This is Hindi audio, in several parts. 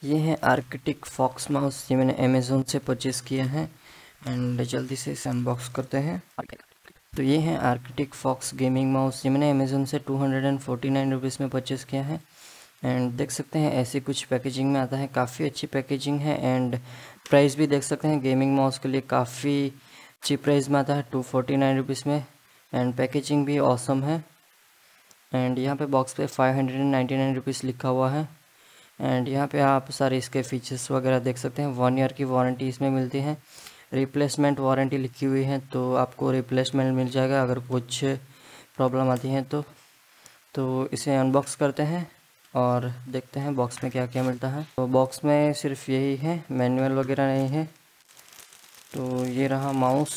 ये है आर्किटेक्ट फॉक्स माउस। ये मैंने अमेज़ोन से परचेज़ किया है एंड जल्दी से इसे अनबॉक्स करते हैं। तो ये है आर्किटेक्ट फॉक्स गेमिंग माउस। ये मैंने अमेज़ोन से 249 रुपीज़ में परचेज़ किया है एंड देख सकते हैं ऐसी कुछ पैकेजिंग में आता है। काफ़ी अच्छी पैकेजिंग है एंड प्राइस भी देख सकते हैं गेमिंग माउस के लिए काफ़ी चीप प्राइस में आता है 249 रुपीज़ में एंड पैकेजिंग भी ऑसम है। एंड यहाँ पे बॉक्स पे 599 रुपीज़ लिखा हुआ है एंड यहाँ पे आप सारे इसके फीचर्स वगैरह देख सकते हैं। 1 ईयर की वारंटी इसमें मिलती है, रिप्लेसमेंट वारंटी लिखी हुई है तो आपको रिप्लेसमेंट मिल जाएगा अगर कुछ प्रॉब्लम आती है तो इसे अनबॉक्स करते हैं और देखते हैं बॉक्स में क्या क्या मिलता है। तो बॉक्स में सिर्फ यही है, मैनुअल वगैरह नहीं है। तो ये रहा माउस,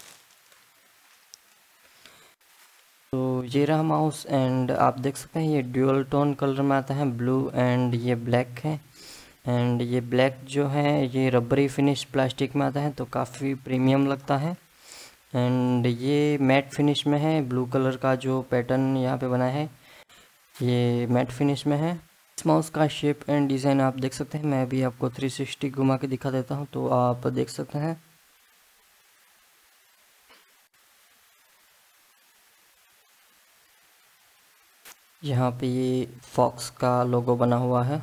एंड आप देख सकते हैं ये ड्यूअल टोन कलर में आता है, ब्लू एंड ये ब्लैक है। एंड ये ब्लैक जो है ये रबरी फिनिश प्लास्टिक में आता है तो काफ़ी प्रीमियम लगता है। एंड ये मैट फिनिश में है, ब्लू कलर का जो पैटर्न यहाँ पे बना है ये मैट फिनिश में है। इस माउस का शेप एंड डिज़ाइन आप देख सकते हैं। मैं अभी आपको 360 घुमा के दिखा देता हूँ तो आप देख सकते हैं। यहाँ पे ये फॉक्स का लोगो बना हुआ है।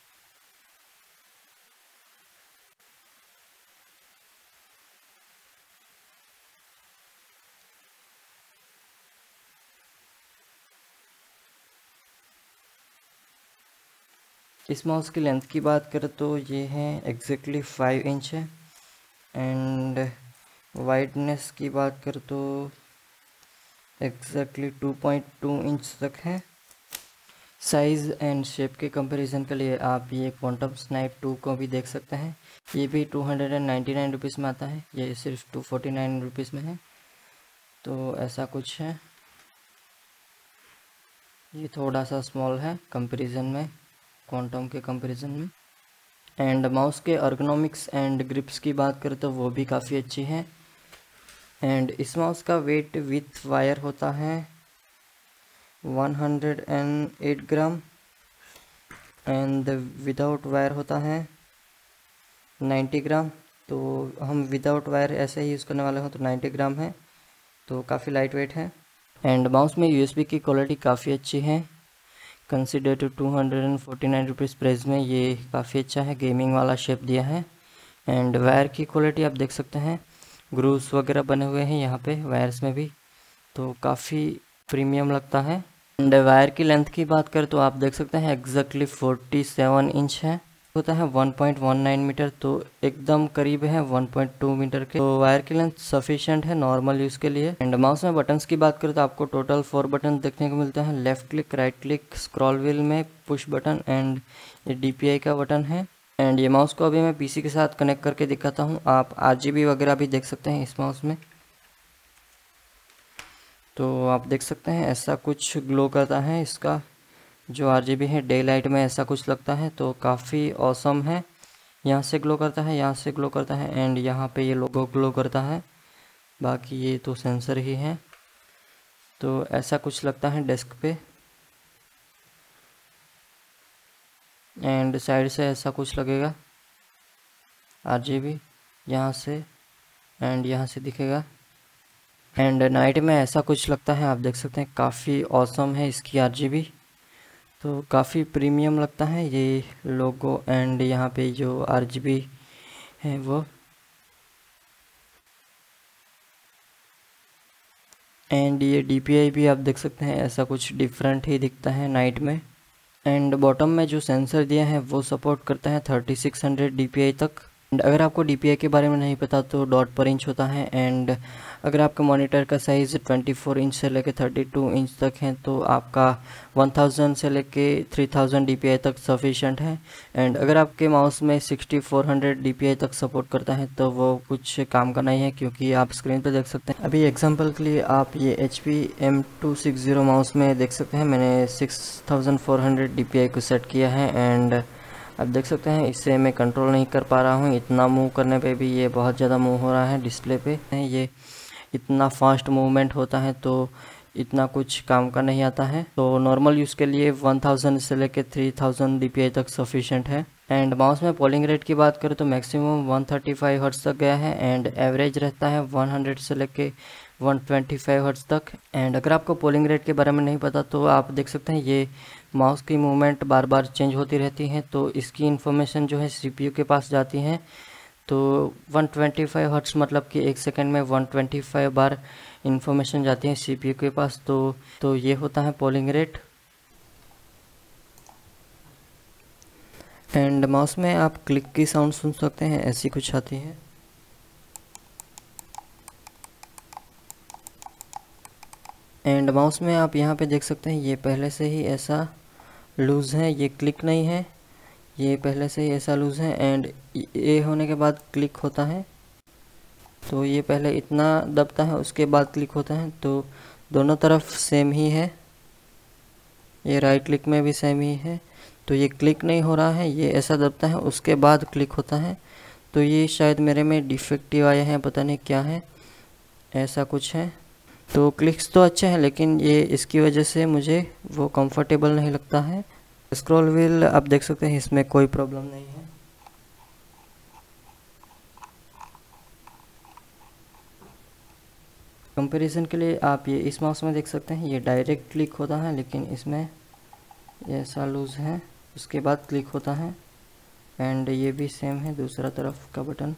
इस माउस की लेंथ की बात करें तो ये है एग्जैक्टली 5 इंच है एंड वाइडनेस की बात करें तो एग्जैक्टली 2.2 इंच तक है। साइज़ एंड शेप के कंपैरिजन के लिए आप ये क्वांटम स्नाइप 2 को भी देख सकते हैं। ये भी 299 रुपीज़ में आता है, ये सिर्फ 249 रुपीज़ में है। तो ऐसा कुछ है, ये थोड़ा सा स्मॉल है कंपैरिजन में, क्वांटम के कंपैरिजन में। एंड माउस के अर्गोनॉमिक्स एंड ग्रिप्स की बात करें तो वो भी काफ़ी अच्छी है। एंड इस माउस का वेट विथ वायर होता है 108 ग्राम एंड विदाउट वायर होता है 90 ग्राम। तो हम विदाउट वायर ऐसे ही यूज़ करने वाले हैं तो 90 ग्राम है, तो काफ़ी लाइट वेट है। एंड माउस में यूएसबी की क्वालिटी काफ़ी अच्छी है, कंसिडर टू 249 रुपीज़ प्राइस में ये काफ़ी अच्छा है। गेमिंग वाला शेप दिया है एंड वायर की क्वालिटी आप देख सकते हैं, ग्रूव्स वगैरह बने हुए हैं यहाँ पे वायर्स में भी, तो काफ़ी प्रीमियम लगता है। एंड वायर की लेंथ की बात करें तो आप देख सकते हैं एग्जैक्टली 47 इंच है, होता है 1.19 मीटर, तो एकदम करीब है 1.2 मीटर के। तो वायर की लेंथ सफिशिएंट है नॉर्मल यूज़ के लिए। एंड माउस में बटन्स की बात करें तो आपको टोटल 4 बटन देखने को मिलते हैं। Left click, right click, scroll wheel में पुश बटन एंड ये DPI का बटन है। एंड ये माउस को अभी मैं PC के साथ कनेक्ट करके दिखाता हूँ। आप RGB वगैरह भी देख सकते हैं इस माउस में, तो आप देख सकते हैं ऐसा कुछ ग्लो करता है। इसका जो RGB है डे लाइट में ऐसा कुछ लगता है, तो काफ़ी ऑसम है। यहाँ से ग्लो करता है, यहाँ से ग्लो करता है एंड यहाँ पे ये लोगो ग्लो करता है, बाकी ये तो सेंसर ही है। तो ऐसा कुछ लगता है डेस्क पे। एंड साइड से ऐसा कुछ लगेगा RGB यहाँ से एंड यहाँ से दिखेगा। एंड नाइट में ऐसा कुछ लगता है, आप देख सकते हैं काफ़ी ऑसम है इसकी RGB, तो काफ़ी प्रीमियम लगता है ये लोगो एंड यहाँ पे जो RGB है वो। एंड ये DPI भी आप देख सकते हैं ऐसा कुछ डिफरेंट ही दिखता है नाइट में। एंड बॉटम में जो सेंसर दिया है वो सपोर्ट करता है 3600 DPI तक। एंड अगर आपको DPI के बारे में नहीं पता तो डॉट पर इंच होता है। एंड अगर आपका मॉनिटर का साइज़ 24 इंच से लेके 32 इंच तक है तो आपका 1000 से लेके 3000 DPI तक सफिशेंट है। एंड अगर आपके माउस में 6400 DPI तक सपोर्ट करता है तो वो कुछ काम का नहीं है, क्योंकि आप स्क्रीन पर देख सकते हैं। अभी एग्जांपल के लिए आप ये HP M260 माउस में देख सकते हैं मैंने 6400 DPI को सेट किया है। एंड आप देख सकते हैं इसे मैं कंट्रोल नहीं कर पा रहा हूँ, इतना मूव करने पे भी ये बहुत ज़्यादा मूव हो रहा है डिस्प्ले पे। ये इतना फास्ट मूवमेंट होता है तो इतना कुछ काम का नहीं आता है। तो नॉर्मल यूज़ के लिए 1000 से लेकर 3000 DPI तक सफिशिएंट है। एंड माउस में पोलिंग रेट की बात करें तो मैक्सिमम 135 हर्ट्ज तक गया है एंड एवरेज रहता है 100 से लेके 125 हर्ट्ज तक। एंड अगर आपको पोलिंग रेट के बारे में नहीं पता तो आप देख सकते हैं ये माउस की मूवमेंट बार बार चेंज होती रहती है, तो इसकी इन्फॉर्मेशन जो है सीपीयू के पास जाती है। तो 125 हर्ट्ज मतलब कि एक सेकंड में 125 बार इन्फॉर्मेशन जाती है सीपीयू के पास। तो ये होता है पोलिंग रेट। एंड माउस में आप क्लिक की साउंड सुन सकते हैं, ऐसी कुछ आती है। एंड माउस में आप यहाँ पे देख सकते हैं ये पहले से ही ऐसा लूज़ है, ये क्लिक नहीं है, ये पहले से ही ऐसा लूज़ है। एंड ये होने के बाद क्लिक होता है, तो ये पहले इतना दबता है उसके बाद क्लिक होता है, तो दोनों तरफ सेम ही है। ये राइट क्लिक में भी सेम ही है, तो ये क्लिक नहीं हो रहा है, ये ऐसा दबता है उसके बाद क्लिक होता है। तो ये शायद मेरे में डिफेक्टिव आया है, पता नहीं क्या है, ऐसा कुछ है। तो क्लिक्स तो अच्छे हैं लेकिन ये इसकी वजह से मुझे वो कंफर्टेबल नहीं लगता है। स्क्रॉल व्हील आप देख सकते हैं, इसमें कोई प्रॉब्लम नहीं है। कंपैरिजन के लिए आप ये इस माउस में देख सकते हैं, ये डायरेक्ट क्लिक होता है लेकिन इसमें ये ऐसा लूज़ है, उसके बाद क्लिक होता है। एंड ये भी सेम है दूसरा तरफ का बटन।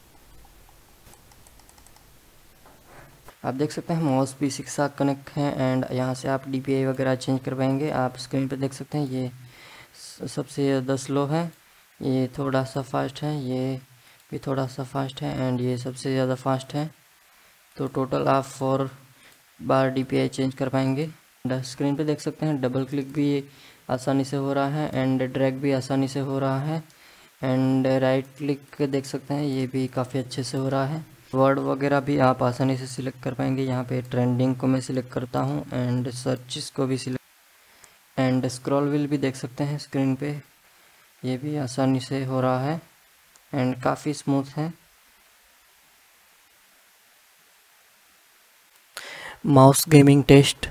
आप देख सकते हैं माउस पीसी के साथ कनेक्ट है एंड यहाँ से आप DPI वगैरह चेंज कर पाएंगे। आप स्क्रीन पे देख सकते हैं ये सबसे ज़्यादा स्लो है, ये थोड़ा सा फास्ट है, ये भी थोड़ा सा फास्ट है एंड ये सबसे ज़्यादा फास्ट है। तो टोटल आप 4 बार DPI चेंज कर पाएंगे। स्क्रीन पे देख सकते हैं डबल क्लिक भी आसानी से हो रहा है एंड ड्रैग भी आसानी से हो रहा है। एंड राइट क्लिक देख सकते हैं ये भी काफ़ी अच्छे से हो रहा है। वर्ड वगैरह भी आप आसानी से सिलेक्ट कर पाएंगे। यहाँ पे ट्रेंडिंग को मैं सिलेक्ट करता हूँ एंड सर्चेस को भी सिलेक्ट। एंड स्क्रॉल व्हील भी देख सकते हैं स्क्रीन पे, ये भी आसानी से हो रहा है एंड काफ़ी स्मूथ है। Mouse gaming test.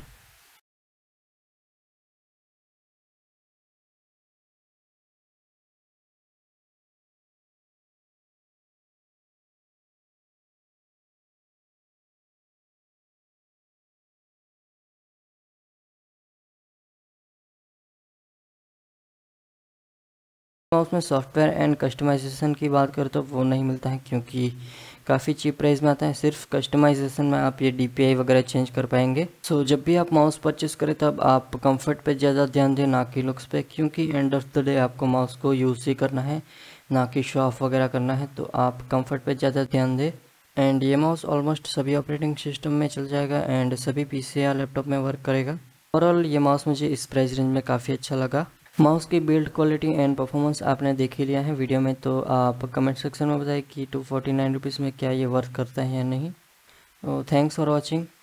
माउस में सॉफ्टवेयर एंड कस्टमाइजेशन की बात करें तो वो नहीं मिलता है क्योंकि काफ़ी चीप प्राइस में आता है। सिर्फ कस्टमाइजेशन में आप ये DPI वगैरह चेंज कर पाएंगे। सो जब भी आप माउस परचेस करें तब आप कंफर्ट पे ज़्यादा ध्यान दें, ना कि लुक्स पे, क्योंकि एंड ऑफ द डे आपको माउस को यूज़ ही करना है, ना कि शो ऑफ वगैरह करना है। तो आप कंफर्ट पे ज़्यादा ध्यान दें। एंड ये माउस ऑलमोस्ट सभी ऑपरेटिंग सिस्टम में चल जाएगा एंड सभी PC या लैपटॉप में वर्क करेगा। ओवरऑल ये माउस मुझे इस प्राइस रेंज में काफ़ी अच्छा लगा। माउस की बिल्ड क्वालिटी एंड परफॉर्मेंस आपने देख ही लिया है वीडियो में, तो आप कमेंट सेक्शन में बताइए कि 249 रुपीज़ में क्या ये वर्क करता है या नहीं। तो थैंक्स फॉर वॉचिंग।